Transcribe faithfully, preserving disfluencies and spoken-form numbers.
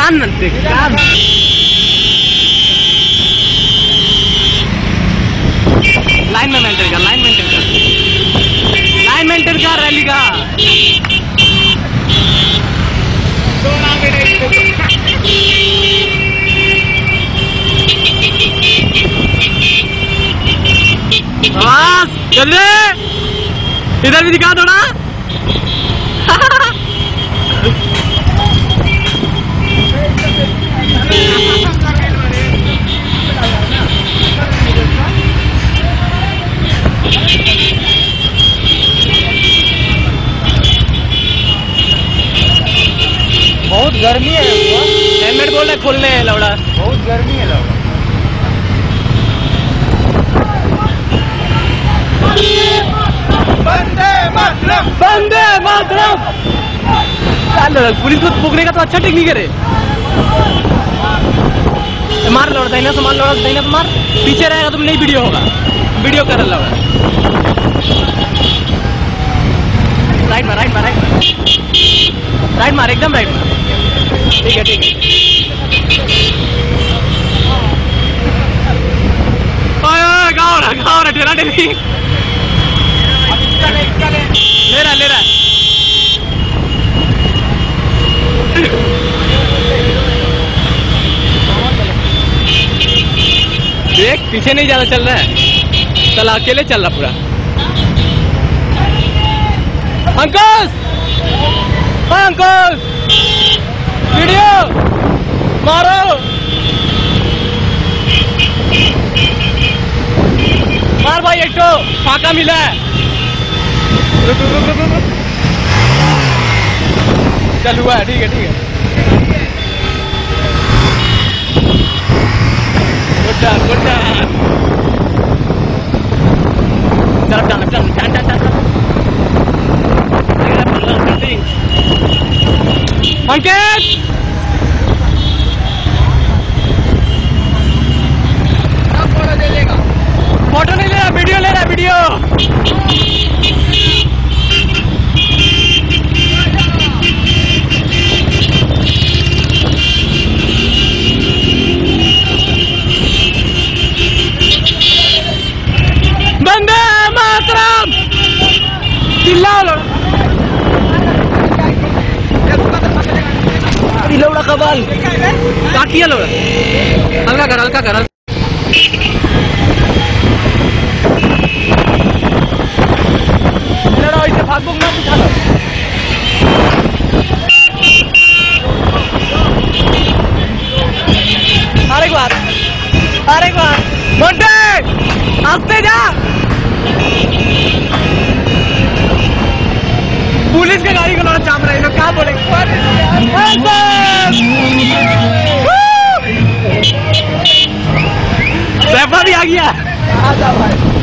कान देख कान। लाइन में मेंटेन कर, लाइन मेंटेन कर, लाइन मेंटेन कर रैली का। बस चल रहे, इधर भी दिखा दो ना। बहुत गर्मी है, हेलमेट बोल रहे खोलने है लौड़ा, बहुत गर्मी है लौड़ा। वंदे मातरम, वंदे मातरम। पुलिस को पकड़ने का तो अच्छा टेक्निक है रे। मार लौड़ा, दाहिना से मार लौड़ा, दाहिना से मार, पीछे रहेगा तुम नहीं वीडियो होगा, वीडियो कर लौड़ा। राइट मार, राइट मार, राइट मार, राइट मार, एकदम राइट मार। ठीक है ठीक है। गाँव रहा गाँव रहा ठेला ठेली ले रहा ले रहा। देख पीछे नहीं ज्यादा चल रहा है, चल अकेले चल रहा पूरा। अंकुश, अंकुश वीडियो मारो, मार भाई, एक तो फाका मिला है। रुक रुक रुक रुक, चल हुआ है, ठीक है ठीक है। गुड डन गुड डन, चल चल चल चल चल चल। अंकित फोटो ले लेगा, फोटो नहीं ले रहा, वीडियो ले रहा, वीडियो। वंदे मातरम, चिल्लाओ लो। लौड़ा का बाल काट दिया लौड़ा, हल्का कर हल्का कर। लौड़ा इसे भाग भूग ना उठा लो। अरे बार अरे बार मोटे आस्ते जा, पुलिस के गाड़ी को लौड़ा चाप रहे हैं, क्या बोलेंगे। सैफा भी आ गया।